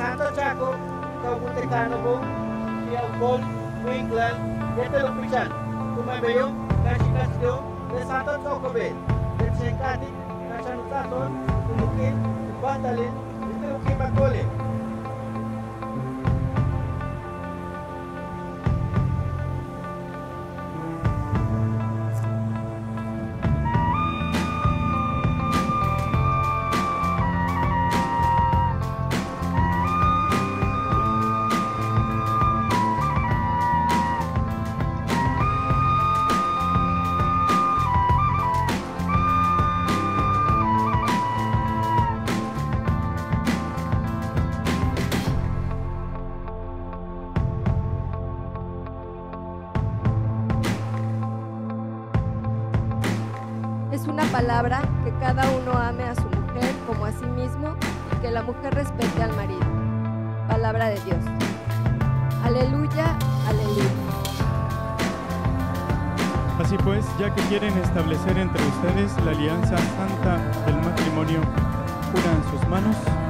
Santo Chaco, Caubutecano, Tiaupol, Winklan, Yetelopichan, Kumabeyo, Kashikasyo, de Santo Chocobel, de Chencati, Kashanutaton, Umukin, Batalin, de Ukimacole. Es una palabra que cada uno ame a su mujer como a sí mismo y que la mujer respete al marido. Palabra de Dios. Aleluya, aleluya. Así pues, ya que quieren establecer entre ustedes la alianza santa del matrimonio, unan sus manos.